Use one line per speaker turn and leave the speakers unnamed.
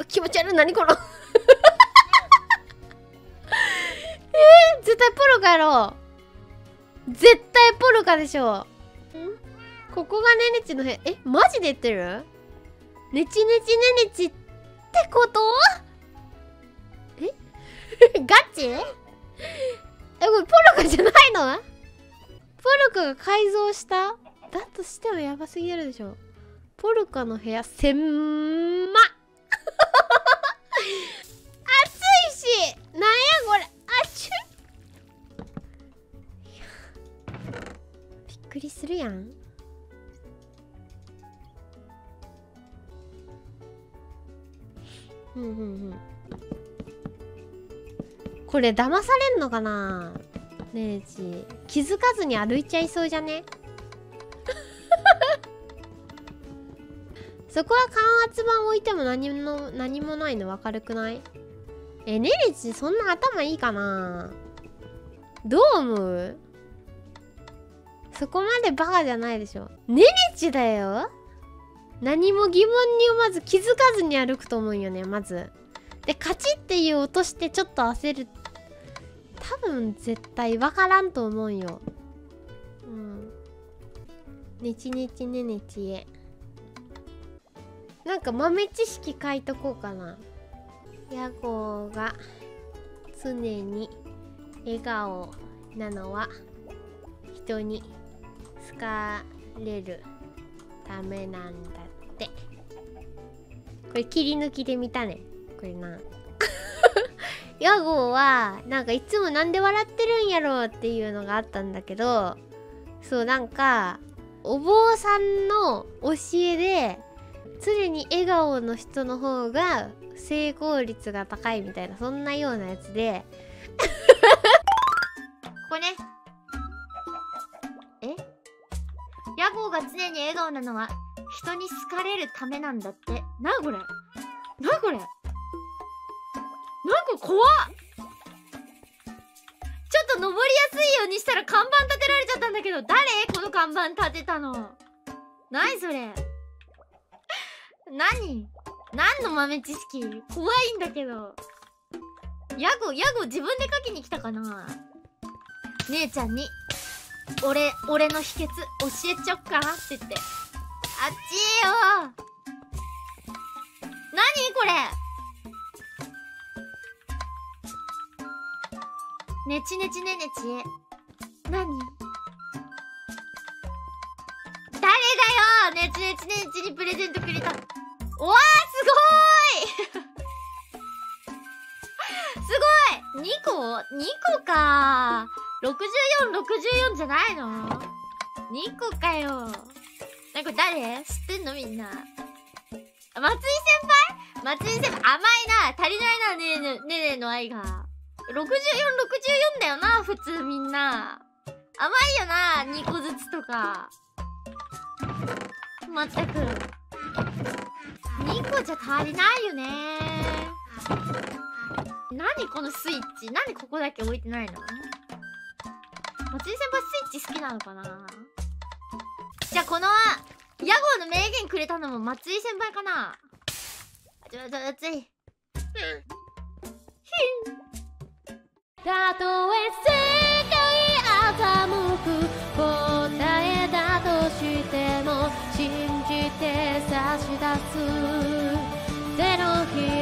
気持ち悪い。何この絶対ポルカやろ。絶対ポルカでしょ。ここがネネチの部屋。マジで言ってる？ネチネチネネチってことガチこれポルカじゃないの？ポルカが改造しただとしてもやばすぎるでしょ。ポルカの部屋せんま暑いし、なんやこれ、あちゅびっくりするやん。これ騙されんのかな。ねえち気づかずに歩いちゃいそうじゃねそこは感圧板置いても何もないの分かるくない？ねねちそんな頭いいかな。どう思う？そこまでバカじゃないでしょ。ねねちだよ。何も疑問に思わず気づかずに歩くと思うよね、まず。でカチッっていう音してちょっと焦る。多分絶対分からんと思うよ。ねちねちねねちへ。なんか豆知識書いとこうかな。ヤゴが常に笑顔なのは人に好かれるためなんだって。これ切り抜きで見たね。これなヤゴはなんかいつもなんで笑ってるんやろうっていうのがあったんだけど、そうなんかお坊さんの教えで常に笑顔の人の方が成功率が高いみたいな、そんなようなやつで
これね。ヤゴが常に笑顔なのは人に好かれるためなんだって。なこれ、なこれ、なんか怖っ。ちょっと登りやすいようにしたら看板立てられちゃったんだけど、誰この看板立てたの。何それ何の豆知識。怖いんだけど。ヤゴ自分で書きに来たかな。姉ちゃんに俺の秘訣教えちゃおっかなって言って。あっちーよ。何これ。ねちねちねねちへ。何誰だよ。ねちねちねねちにプレゼントくれた。おわーすごーいすごい。2個かー。64じゃないの？ 2 個かよ。なんか誰知ってんのみんな。松井先輩甘いな。足りないな。ねねの愛が64だよな。普通みんな甘いよな。2個ずつとか。まったく2個じゃ足りないよね。何このスイッチ。何ここだけ置いてないの。松井先輩スイッチ好きなのかな。じゃあこの屋号の名言くれたのも松井先輩かな。熱い。
たとえ世界欺く答えだとしても信じて差し出す手のひ